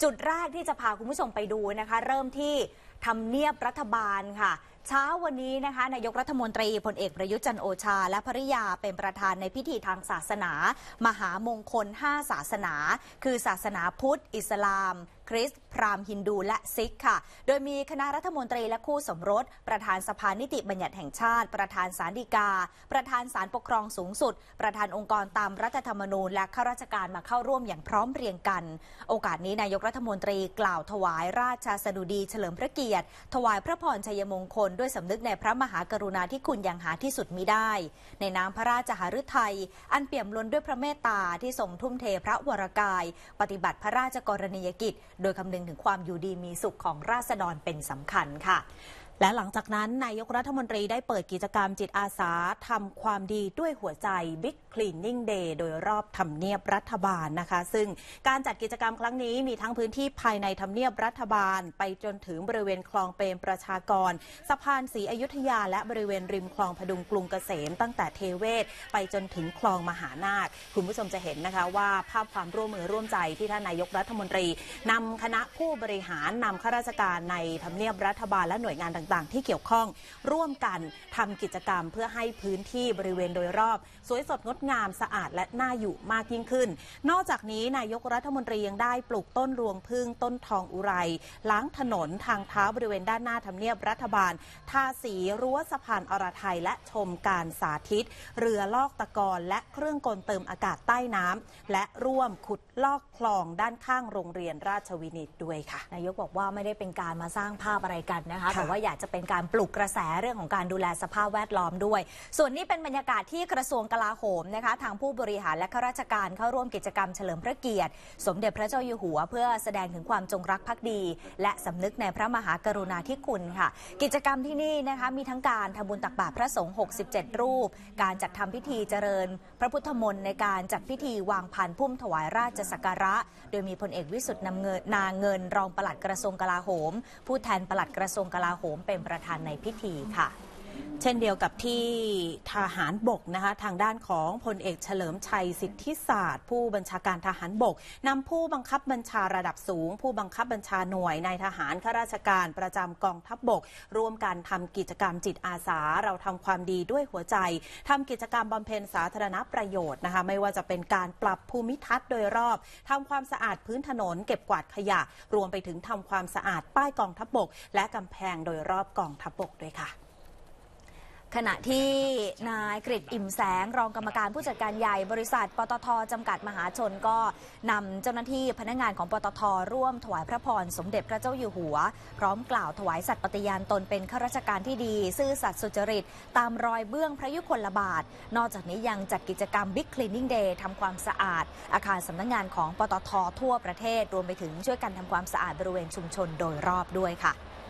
จุดแรกที่จะพาคุณผู้ชมไปดูนะคะเริ่มที่ทำเนียบรัฐบาลค่ะเช้าวันนี้นะคะนายกรัฐมนตรีพลเอกประยุทธ์จันทร์โอชาและภริยาเป็นประธานในพิธีทางศาสนามหามงคล5ศาสนาคือศาสนาพุทธอิสลามคริสต์พราหมณ์ฮินดูและซิกค่ะโดยมีคณะรัฐมนตรีและคู่สมรสประธานสภานิติบัญญัติแห่งชาติประธานศาลฎีกาประธานศาลปกครองสูงสุดประธานองค์กรตามรัฐธรรมนูญและข้าราชการมาเข้าร่วมอย่างพร้อมเพรียงกันโอกาสนี้นายกรัฐมนตรีกล่าวถวายราชสดุดีเฉลิมพระเกียรติถวายพระพรชัยมงคลด้วยสำนึกในพระมหากรุณาธิคุณอย่างหาที่สุดมิได้ในนามพระราชหฤทัยอันเปี่ยมล้นด้วยพระเมตตาที่ทรงทุ่มเทพระวรกายปฏิบัติพระราชกรณียกิจโดยคำนึงถึงความอยู่ดีมีสุขของราษฎรเป็นสำคัญค่ะและหลังจากนั้นนายกรัฐมนตรีได้เปิดกิจกรรมจิตอาสาทำความดีด้วยหัวใจ Big Cleaning Day โดยรอบทำเนียบรัฐบาลนะคะซึ่งการจัดกิจกรรมครั้งนี้มีทั้งพื้นที่ภายในทำเนียบรัฐบาลไปจนถึงบริเวณคลองเปรมประชากรสะพานศรีอยุธยาและบริเวณริมคลองพดุงกรุงเกษมตั้งแต่เทเวศไปจนถึงคลองมหานาคคุณผู้ชมจะเห็นนะคะว่าภาพความร่วมมือร่วมใจที่ท่านนายกรัฐมนตรีนำคณะผู้บริหารนำข้าราชการในทำเนียบรัฐบาลและหน่วยงานต่างๆที่เกี่ยวข้องร่วมกันทำกิจกรรมเพื่อให้พื้นที่บริเวณโดยรอบสวยสดงดงามสะอาดและน่าอยู่มากยิ่งขึ้นนอกจากนี้นายกรัฐมนตรียังได้ปลูกต้นรวงผึ้งต้นทองอุไรล้างถนนทางเท้าบริเวณด้านหน้าทำเนียบรัฐบาลทาสีรั้วสะพานอรไทยและชมการสาธิตเรือลอกตะกอนและเครื่องกลเติมอากาศใต้น้ำและร่วมขุดลอกคลองด้านข้างโรงเรียนราชวินิตด้วยค่ะนายกบอกว่าไม่ได้เป็นการมาสร้างภาพอะไรกันนะคะแต่ว่าอยากจะเป็นการปลุกกระแสเรื่องของการดูแลสภาพแวดล้อมด้วยส่วนนี้เป็นบรรยากาศที่กระทรวงกลาโหมนะคะทางผู้บริหารและข้าราชการเข้าร่วมกิจกรรมเฉลิมพระเกียรติสมเด็จพระเจ้าอยู่หัวเพื่อแสดงถึงความจงรักภักดีและสำนึกในพระมหากรุณาธิคุณค่ะกิจกรรมที่นี่นะคะมีทั้งการทำบุญตักบาตรพระสงฆ์67รูปการจัดทำพิธีเจริญพระพุทธมนต์ในการจัดพิธีวางพันพุ่มถวายราชสักการะโดยมีพลเอกวิสุทธิ์นาเงินรองปลัดกระทรวงกลาโหมผู้แทนปลัดกระทรวงกลาโหมเป็นประธานในพิธีค่ะเช่นเดียวกับที่ทหารบกนะคะทางด้านของพลเอกเฉลิมชัยสิทธิศาสตร์ผู้บัญชาการทหารบกนำผู้บังคับบัญชาระดับสูงผู้บังคับบัญชาหน่วยนายทหารข้าราชการประจำกองทัพบกร่วมกันทำกิจกรรมจิตอาสาเราทำความดีด้วยหัวใจทำกิจกรรมบำเพ็ญสาธารณประโยชน์นะคะไม่ว่าจะเป็นการปรับภูมิทัศน์โดยรอบทำความสะอาดพื้นถนนเก็บกวาดขยะรวมไปถึงทำความสะอาดป้ายกองทัพบกและกำแพงโดยรอบกองทัพบกด้วยค่ะขณะที่นายกฤษอิ่มแสงรองกรรมการผู้จัดการใหญ่บริษัทปตท.จำกัดมหาชนก็นำเจ้าหน้าที่พนักงานของปตท.ร่วมถวายพระพรสมเด็จพระเจ้าอยู่หัวพร้อมกล่าวถวายสัตย์ปฏิญาณตนเป็นข้าราชการที่ดีซื่อสัตย์สุจริตตามรอยเบื้องพระยุคลบาทนอกจากนี้ยังจัดกิจกรรม Big Cleaning Day ทำความสะอาดอาคารสำนักงานของปตท.ทั่วประเทศรวมไปถึงช่วยกันทำความสะอาดบริเวณชุมชนโดยรอบด้วยค่ะ